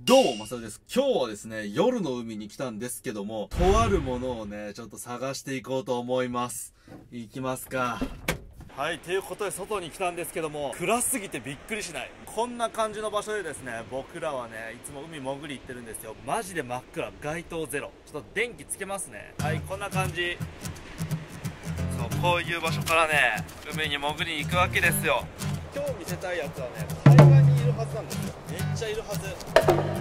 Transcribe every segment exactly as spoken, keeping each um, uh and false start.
どうも、まさるです。今日はですね、夜の海に来たんですけども、とあるものをね、ちょっと探していこうと思います。行きますか。はい、ということで外に来たんですけども、暗すぎてびっくりしない。こんな感じの場所でですね、僕らはね、いつも海潜り行ってるんですよ。マジで真っ暗、街灯ゼロ。ちょっと電気つけますね。はい、こんな感じ。そう、こういう場所からね、海に潜りに行くわけですよ。今日見せたいやつはね、海岸にいるはずなんですよ。めっちゃいるはず。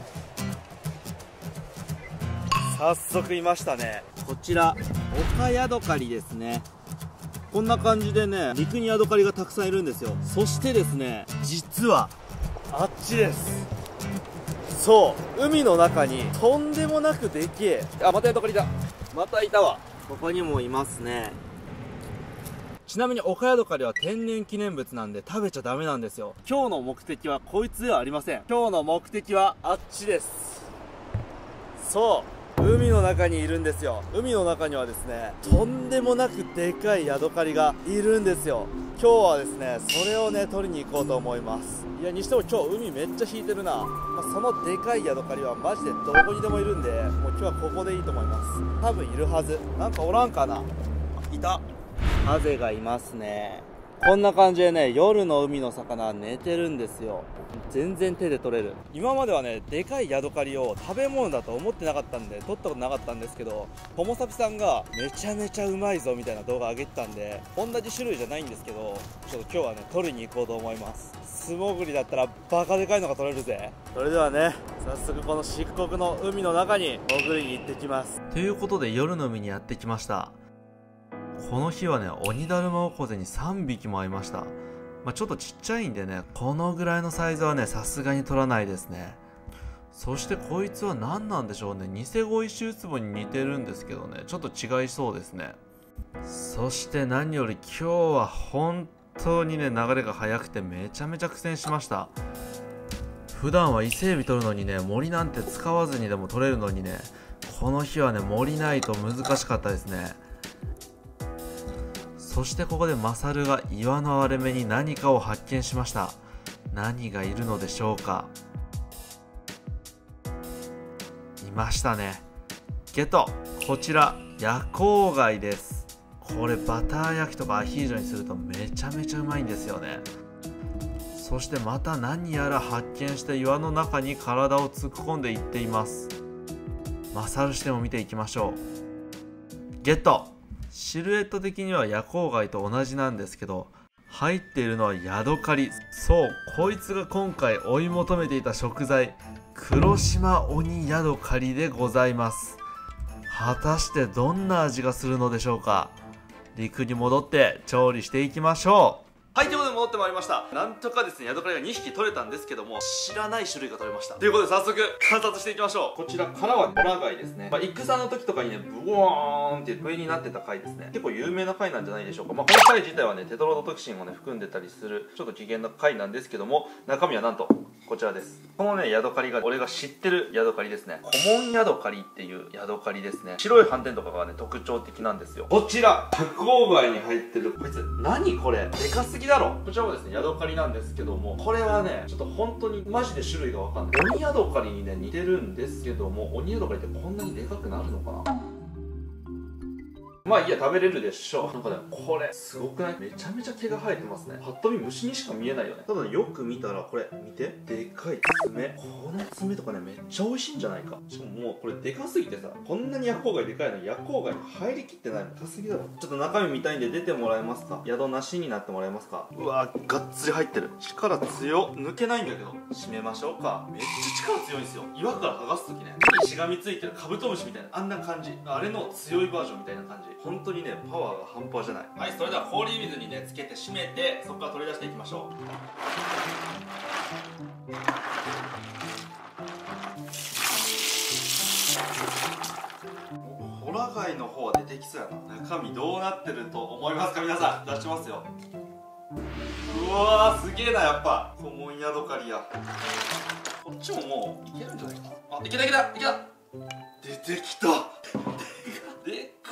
早速いましたね。こちらオヤドカリですね。こんな感じでね、陸にヤドカリがたくさんいるんですよ。そしてですね、実はあっちです。そう、海の中にとんでもなくでけえ、あ、またヤドカリだ。またいたわ。ここにもいますね。ちなみにオヤドカリは天然記念物なんで食べちゃダメなんですよ。今日の目的はこいつではありません。今日の目的はあっちです。そう、海の中にいるんですよ。海の中にはですね、とんでもなくでかいヤドカリがいるんですよ。今日はですね、それをね取りに行こうと思います。いや、にしても今日海めっちゃ引いてるな。まあ、そのでかいヤドカリはマジでどこにでもいるんで、もう今日はここでいいと思います。多分いるはず。なんかおらんかな。いた。ハゼがいますね。こんな感じでね、夜の海の魚は寝てるんですよ。全然手で取れる。今まではね、でかいヤドカリを食べ物だと思ってなかったんで取ったことなかったんですけど、ホモサピさんがめちゃめちゃうまいぞみたいな動画上げてたんで、同じ種類じゃないんですけど、ちょっと今日はね取りに行こうと思います。素潜りだったらバカでかいのが取れるぜ。それではね、早速この漆黒の海の中に潜りに行ってきます。ということで夜の海にやってきました。この日はね、オニダルマオコゼにさんびきも会いました。まあ、ちょっとちっちゃいんでね、このぐらいのサイズはね、さすがに取らないですね。そしてこいつは何なんでしょうね。ニセゴイシウツボに似てるんですけどね、ちょっと違いそうですね。そして何より今日は本当にね、流れが速くてめちゃめちゃ苦戦しました。普段は伊勢海老取るのにね、森なんて使わずにでも取れるのにね、この日はね、森ないと難しかったですね。そしてここでマサルが岩の割れ目に何かを発見しました。何がいるのでしょうか。いましたね。ゲット。こちら夜光貝です。これバター焼きとかアヒージョにするとめちゃめちゃうまいんですよね。そしてまた何やら発見して岩の中に体を突っ込んでいっています。マサルしても見ていきましょう。ゲット。シルエット的には夜光貝と同じなんですけど、入っているのはヤドカリ。そう、こいつが今回追い求めていた食材、黒島オニヤドカリでございます。果たしてどんな味がするのでしょうか。陸に戻って調理していきましょう。はい、ということで戻ってまいりました。なんとかですね、ヤドカリがにひき取れたんですけども、知らない種類が取れました。ということで早速観察していきましょう。こちらからはホラ貝ですね。まあ、戦の時とかにね、ブワーンって笛になってた貝ですね。結構有名な貝なんじゃないでしょうか。まあ、この貝自体はね、テトロドトキシンをね、含んでたりする、ちょっと危険な貝なんですけども、中身はなんと、こちらです。このね、ヤドカリが、俺が知ってるヤドカリですね。コモンヤドカリっていうヤドカリですね。白い斑点とかがね、特徴的なんですよ。こちら、夜光貝に入ってる、こいつ、何これ、でかすぎだろ。こちらもですね、ヤドカリなんですけども、これはね、ちょっと本当にマジで種類がわかんない。オニヤドカリにね、似てるんですけども、オニヤドカリってこんなにでかくなるのかな。まあいいや、食べれるでしょう。なんかね、これすごくない？めちゃめちゃ毛が生えてますね。ぱっと見虫にしか見えないよね。ただよく見たらこれ見て、でかい爪。この爪とかね、めっちゃ美味しいんじゃないか。しかももうこれでかすぎてさ、こんなに夜光貝でかいのに夜光貝入りきってないのでかすぎだろ。ちょっと中身見たいんで出てもらえますか。宿なしになってもらえますか。うわー、がっつり入ってる。力強っ。抜けないんだけど閉めましょうか。めっちゃ力強いんですよ。岩から剥がす時ね、手にしがみついてるカブトムシみたいな、あんな感じ。あれの強いバージョンみたいな感じ。本当にね、パワーが半端じゃない。はい、それでは氷水にねつけて締めて、そこから取り出していきましょう。ホラ貝の方は出てきそうやな。中身どうなってると思いますか皆さん。出しますよ。うわー、すげえな。やっぱコモンヤドカリや。こっちももういけるんじゃないかな。あ、いけたいけたいけた。出てきた。でっか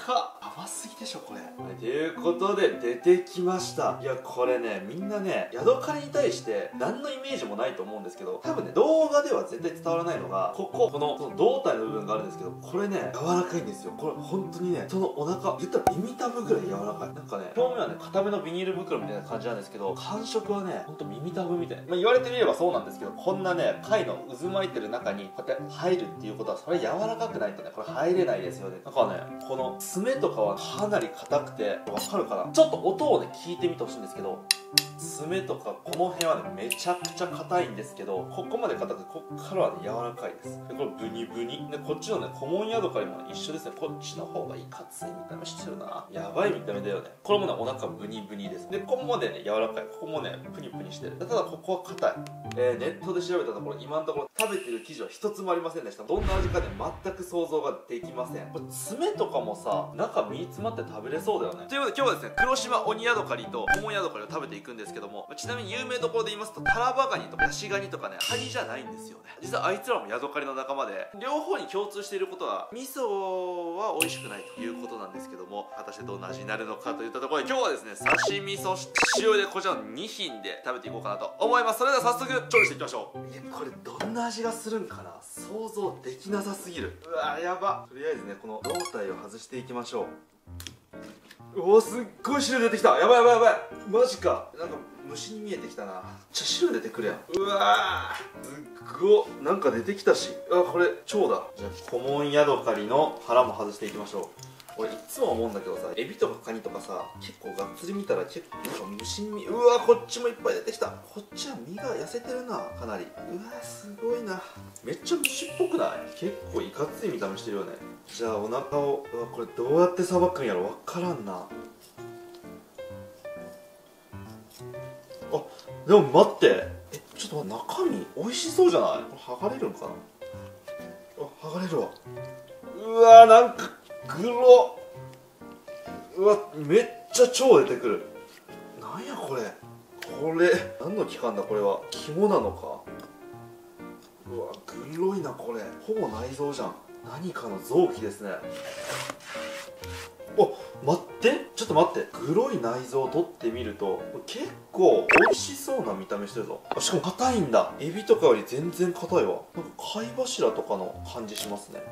かっ、甘すぎでしょこれ。はい、ということで出てきました。いやこれね、みんなねヤドカリに対して何のイメージもないと思うんですけど、多分ね動画では絶対伝わらないのが、こここのその胴体の部分があるんですけど、これね柔らかいんですよ。これ本当にね、そのお腹言ったら耳たぶぐらい柔らかい。なんかね、表面はね固めのビニール袋みたいな感じなんですけど、感触はねほんと耳たぶみたいな、まあ、言われてみればそうなんですけど、こんなね貝の渦巻いてる中にこうやって入るっていうことは、それ柔らかくないとねこれ入れないですよね。だからね、この爪とかはかなり硬くて、わかるかな、ちょっと音をね聞いてみてほしいんですけど、爪とかこの辺はねめちゃくちゃ硬いんですけど、ここまで硬くてこっからはね柔らかいです。でこれブニブニで、こっちのねコモンヤドカリも一緒ですね。こっちの方がいかつい見た目してるな。やばい見た目だよね。これもねお腹ブニブニです。でここまでね柔らかい、ここもねプニプニしてる。ただここは硬い。えー、ネットで調べたところ、今のところ食べてる生地は一つもありませんでした。どんな味かね全く想像ができません。これ爪とかもさ、中身詰まって食べれそうだよね。ということで今日はですね、黒島オニヤドカリとコモンヤドカリを食べていくんですけども、ちなみに有名どころで言いますとタラバガニとかヤシガニとかね、カニじゃないんですよね。実はあいつらもヤドカリの仲間で、両方に共通していることは味噌は美味しくないということなんですけども、果たしてどんな味になるのかといったところで、今日はですね刺身そして塩でこちらのに品で食べていこうかなと思います。それでは早速調理していきましょう。いやこれどんな味がするんかな、想像できなさすぎる。うわやば。とりあえずねこの胴体を外していきましょう。うおすっごい汁出てきた。やばいやばいやばい、マジか。なんか虫に見えてきたな。めっちゃ汁出てくるやん。うわーすっごっ、なんか出てきたし、あこれ腸だ。じゃあコモンヤドカリの腹も外していきましょう。俺いつも思うんだけどさ、エビとかカニとかさ、結構がっつり見たら結構なんか虫に見、うわこっちもいっぱい出てきた。こっちは身が痩せてるな、かなり。うわすごいな。めっちゃ虫っぽくない？結構いかつい見た目してるよね。じゃあお腹を、うわこれどうやってさばくんやろ、わからんな。あでも待って、えちょっと待って、中身美味しそうじゃない？これ剥がれるんかな。あ剥がれるわ。うわなんかグロ。うわめっちゃ腸出てくる。なんやこれ、これ何の器官だ、これは肝なのか。うわグロいな、これほぼ内臓じゃん。何かの臓器ですね。お待って、ちょっと待って、グロい内臓を取ってみると結構美味しそうな見た目してるぞ。しかも硬いんだ。エビとかより全然硬いわ。なんか貝柱とかの感じしますね。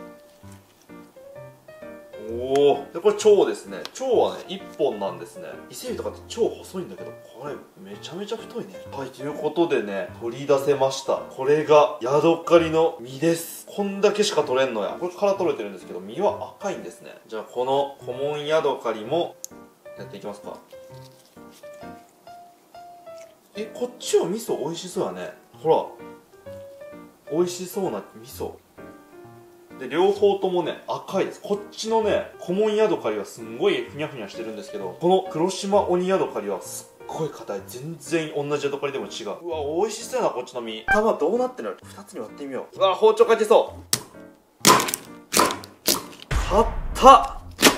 おお、でこれ腸ですね。腸はねいっぽんなんですね。伊勢海老とかって超細いんだけど、これめちゃめちゃ太いね。はい、ということでね取り出せました。これがヤドカリの身です。こんだけしか取れんのや。これ殻取れてるんですけど身は赤いんですね。じゃあこのコモンヤドカリもやっていきますか。えこっちは味噌美味しそうやね。ほら美味しそうな味噌で、両方ともね赤いです。こっちのねコモンヤドカリはすんごいふにゃふにゃしてるんですけど、この黒島オニヤドカリはすっごい硬い。全然同じヤドカリでも違う。うわ美味しそうやな、こっちの身。玉どうなってるの、ふたつに割ってみよう。うわ包丁かけそう。硬っ。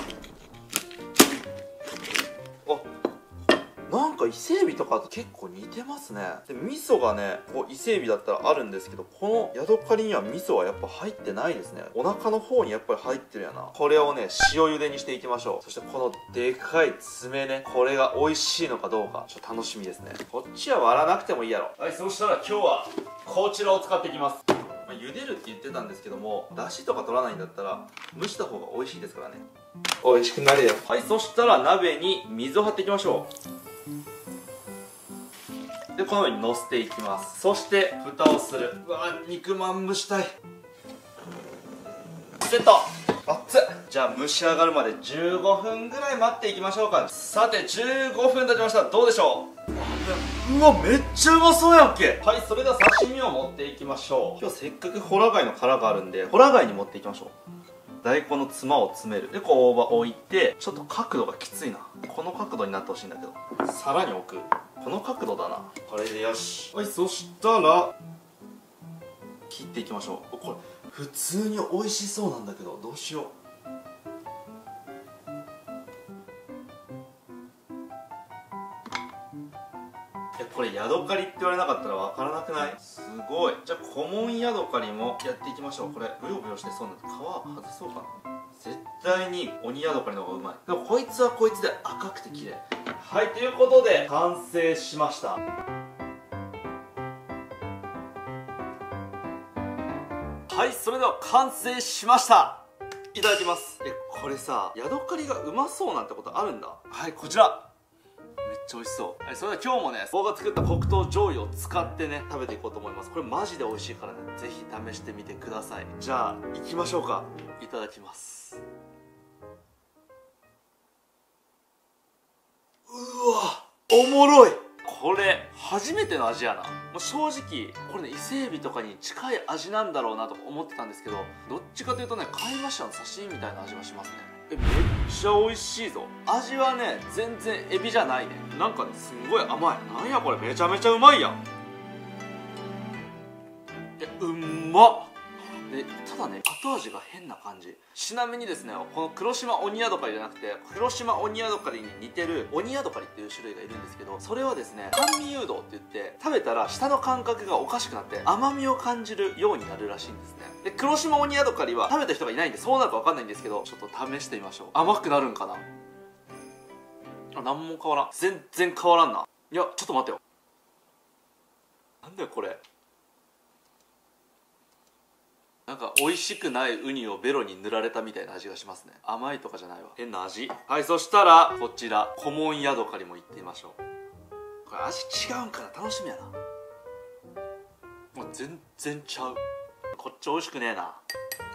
なんか伊勢海老とかと結構似てますね。で味噌がねこう伊勢海老だったらあるんですけど、このヤドカリには味噌はやっぱ入ってないですね。お腹の方にやっぱり入ってるやな。これをね塩茹でにしていきましょう。そしてこのでかい爪ね、これが美味しいのかどうかちょっと楽しみですね。こっちは割らなくてもいいやろ。はい、そしたら今日はこちらを使っていきます。まあ、茹でるって言ってたんですけども、だしとか取らないんだったら蒸した方が美味しいですからね。美味しくなるよ。はい、そしたら鍋に水を張っていきましょう。でこのようにのせていきます。そして蓋をする。うわ肉まん蒸したい。セット。熱っ。じゃあ蒸し上がるまでじゅうごふんぐらい待っていきましょうか。さてじゅうごふん経ちました。どうでしょう。うわめっちゃうまそうやんけ。はい、それでは刺身を持っていきましょう。今日せっかくホラ貝の殻があるんでホラ貝に持っていきましょう。大根のつまを詰める。でこう大葉置いて、ちょっと角度がきついな。この角度になってほしいんだけど、さらに置く。この角度だな。これでよし。はい、そしたら切っていきましょう。これ普通に美味しそうなんだけど、どうしよう。いやこれ柔ヤドカリって言われなかったら分からなくない？すごい。じゃあコモンヤドカリもやっていきましょう。これブヨブヨしてそうなんで皮外そうかな。絶対にオニヤドカリの方がうまい。でもこいつはこいつで赤くて綺麗。はい、ということで完成しました。はい、それでは完成しました。いただきます。え、これさ、ヤドカリがうまそうなんてことあるんだ。はい、こちらめっちゃ美味しそう。はい、それでは今日もね、僕が作った黒糖醤油を使ってね、食べていこうと思います。これマジで美味しいからね、ぜひ試してみてください。じゃあ行きましょうか。いただきます。うわ、おもろい。これ初めての味やな。もう正直これね、伊勢海老とかに近い味なんだろうなと思ってたんですけど、どっちかというとね、貝柱の刺身みたいな味がしますね。え、めっちゃ美味しいぞ。味はね、全然エビじゃないね。なんかね、すんごい甘い。なんやこれ、めちゃめちゃうまいやん。え、うんまっ。で、ただね、後味が変な感じ。ちなみにですね、この黒島オニヤドカリじゃなくて、黒島オニヤドカリに似てるオニヤドカリっていう種類がいるんですけど、それはですね、甘味誘導って言って、食べたら舌の感覚がおかしくなって甘みを感じるようになるらしいんですね。で、黒島オニヤドカリは食べた人がいないんで、そうなるか分かんないんですけど、ちょっと試してみましょう。甘くなるんかな。あ、なんも変わらん。全然変わらんな。いや、ちょっと待ってよ。なんだよこれ。なんか美味しくないウニをベロに塗られたみたいな味がしますね。甘いとかじゃないわ、変な味。はい、そしたらこちらコモンヤドカリもいってみましょう。これ味違うんかな、楽しみやな。もう全然ちゃう。こっち美味しくねえな。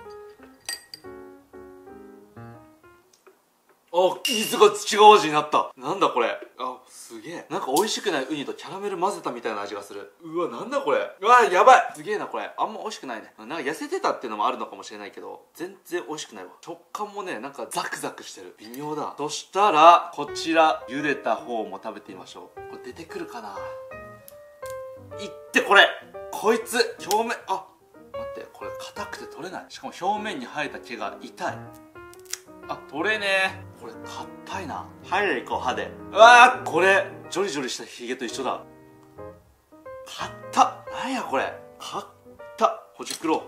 あ、水が違う味になった。なんだこれ。あ、すげえ。なんか美味しくないウニとキャラメル混ぜたみたいな味がする。うわ、なんだこれ。うわ、やばい。すげえなこれ。あんま美味しくないね。なんか痩せてたっていうのもあるのかもしれないけど、全然美味しくないわ。食感もね、なんかザクザクしてる。微妙だ。そしたらこちら茹でた方も食べてみましょう。これ出てくるかな。いってこれ。こいつ表面、あ、待って、これ硬くて取れない。しかも表面に生えた毛が痛い。あ、取れねえ。これ硬いな。歯でいこう、歯で。うわー、これジョリジョリしたヒゲと一緒だ。硬っ。なんやこれ、硬っ。ほじくろ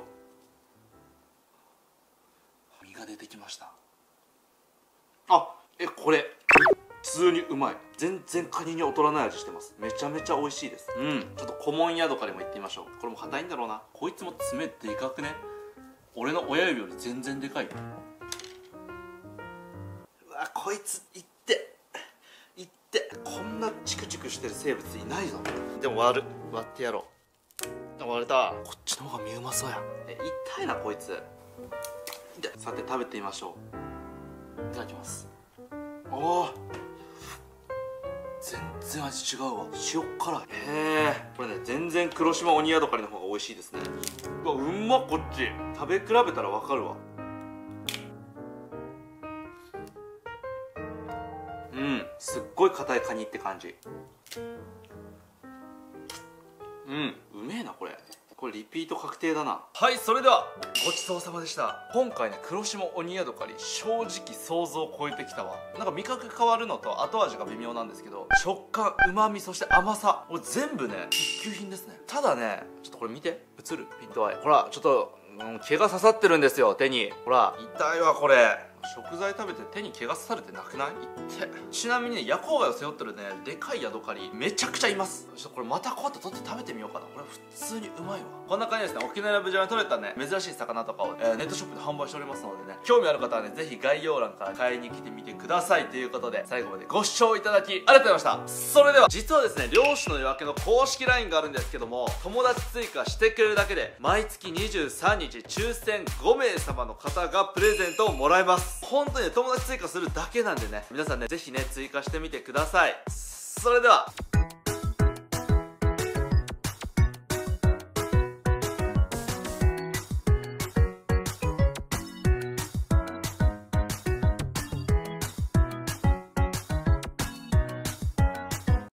う。身が出てきました。あ、え、これ普通にうまい。全然カニに劣らない味してます。めちゃめちゃ美味しいです。うん、ちょっとコモンヤドカリもいってみましょう。これも硬いんだろうな。こいつも爪でかくね。俺の親指より全然でかいよ。あ、こいついっていって。こんなチクチクしてる生物いないぞ。でも割る、割ってやろう。割れた。こっちの方が身うまそうや。え、痛いなこいつ。で、さて食べてみましょう。いただきます。おお、全然味違うわ。塩辛い。へえ、これね、全然黒島オニヤドカリの方が美味しいですね。うわ、うんまっ。こっち食べ比べたら分かるわ。うん、すっごい硬いカニって感じ。うん、うめえなこれ。これリピート確定だな。はい、それではごちそうさまでした。今回ね、黒島オニヤドカリ正直想像を超えてきたわ。なんか味覚変わるのと後味が微妙なんですけど、食感、うまみ、そして甘さ、これ全部ね一級品ですね。ただね、ちょっとこれ見て、映るピントアイ、ほらちょっと、うん、毛が刺さってるんですよ、手に。ほら痛いわこれ。食材食べて手に毛が刺されてなくない？いって。ちなみにね、夜光貝を背負ってるね、でかいヤドカリめちゃくちゃいます。ちょっとこれまたこうやって取って食べてみようかな。これ普通にうまいわ。こんな感じですね、沖縄やブジャラに取れたね珍しい魚とかを、えー、ネットショップで販売しておりますのでね、興味ある方はね、ぜひ概要欄から買いに来てみてください。ということで、最後までご視聴いただきありがとうございました。それでは、実はですね、漁師の夜明けの公式 ライン があるんですけども、友達追加してくれるだけで毎月にじゅうさんにち抽選ごめいさまの方がプレゼントをもらえます。本当にね、友達追加するだけなんでね、皆さんね、ぜひね追加してみてください。それでは。